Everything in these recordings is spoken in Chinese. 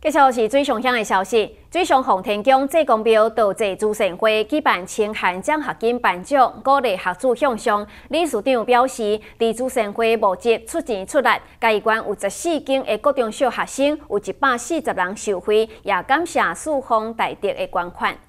接下来是最上香的消息。水上奉天宫济公庙道济慈善会举办清寒奖学金颁奖，鼓励学子向上。理事长表示，伫慈善会募集出钱出力，该馆有14间的各中小学生，有140人受惠，也感谢四方大德的捐款。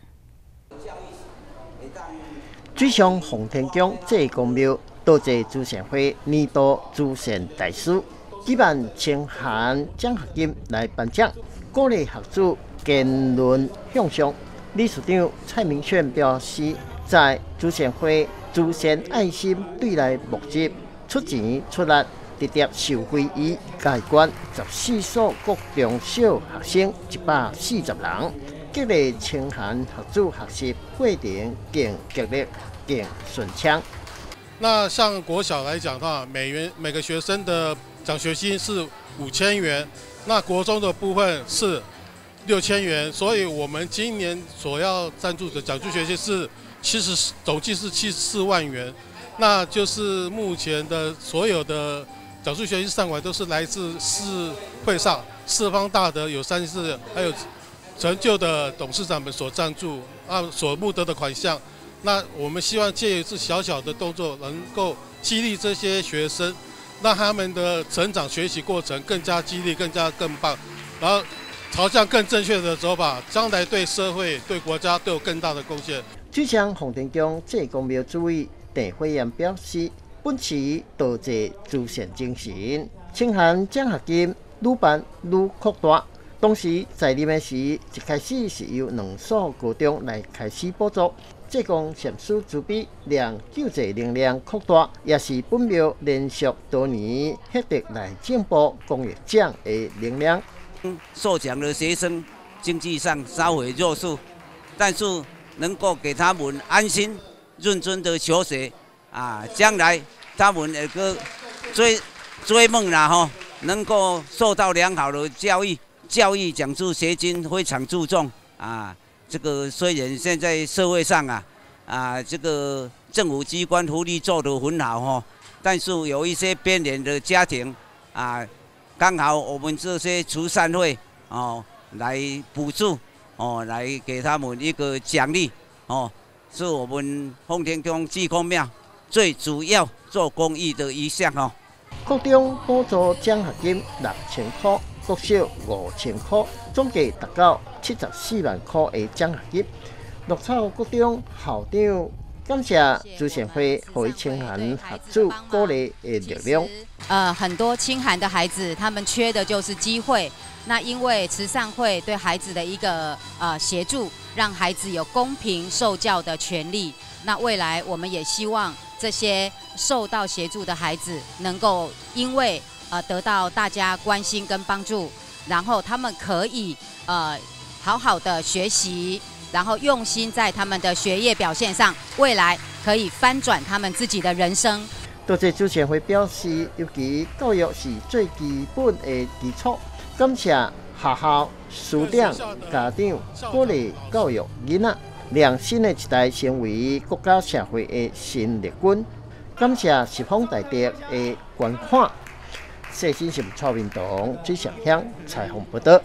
水上奉天宫济公庙道济慈善会年度慈善大使举办清寒奖学金来颁奖，鼓励学子坚韧向上。理事长蔡明炫表示，在慈善会慈善爱心对内募集出钱出力，直接受惠于该馆14所各中小学生140人，激励清寒学子学习过程更激烈、更顺畅。 那像国小来讲的话，每个学生的奖学金是5000元，那国中的部分是6000元，所以我们今年所要赞助的奖助学金是总计是74万元，那就是目前的所有的奖助学金上款都是来自市会上四方大德有34，还有成就的董事长们所赞助所募得的款项。那我们希望借由这小小的动作，能够激励这些学生，让他们的成长学习过程更加激励、更棒，然后朝向更正确的走法，将来对社会、对国家都有更大的贡献。 水上奉天宫济公庙主委陈慧妍表示，本次道济慈善精神，清寒奖学金愈办愈扩大。当时在任的时，一开始是由2所高中来开始补助。济公善思慈悲，让救济能量扩大，也是本庙连续多年获得来进步公益奖的能量。 受奖的学生经济上稍微弱势，但是能够给他们安心、认真的求学将来他们那个追梦啦能够受到良好的教育奖助学金非常注重这个虽然现在社会上这个政府机关福利做得很好但是有一些边缘的家庭刚好我们这些慈善会来补助来给他们一个奖励是我们奉天宫济公庙最主要做公益的一项各中补助奖学金6000块，国小5000块，总计达到74万块的奖学金。绿草国中校长感谢慈善会给清寒学子鼓励的力量。 很多清寒的孩子，他们缺的就是机会。那因为慈善会对孩子的一个协助，让孩子有公平受教的权利。那未来我们也希望这些受到协助的孩子，能够因为得到大家关心跟帮助，然后他们可以好好的学习，然后用心在他们的学业表现上，未来可以翻转他们自己的人生。 多谢慈善会表示，尤其教育是最基本的基础，感谢学校、师长、家长鼓励教育囡仔，让新的一代成为国家社会的新力军。感谢十方大德的捐款。细心新草运动最上香采访报道。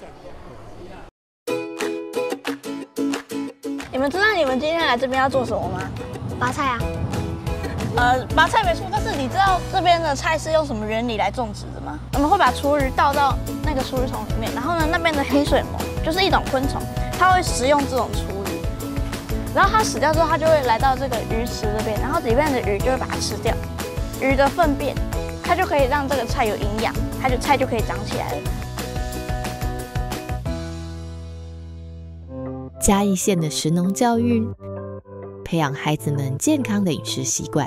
你们知道你们今天来这边要做什么吗？ 拔菜啊。 拔菜没错，但是你知道这边的菜是用什么原理来种植的吗？我们会把厨余倒到那个厨余桶里面，然后呢，那边的黑水虻就是一种昆虫，它会食用这种厨余，然后它死掉之后，它就会来到这个鱼池这边，然后里面的鱼就会把它吃掉，鱼的粪便，它就可以让这个菜有营养，菜就可以长起来了。 嘉义县的食农教育，培养孩子们健康的饮食习惯。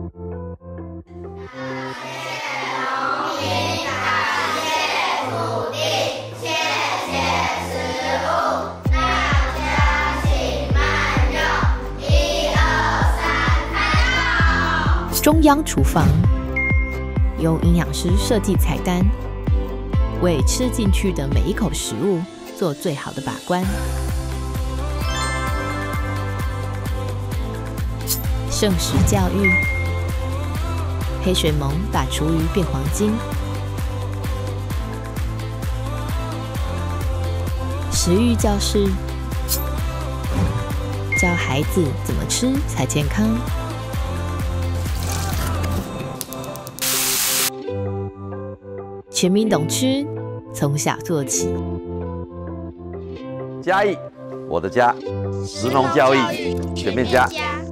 中央厨房由营养师设计菜单，为吃进去的每一口食物做最好的把关。圣食教育，黑水虻把厨余变黄金。 食育教室，教孩子怎么吃才健康。全民懂吃，从小做起。 嘉义，我的家，食农教育全面家。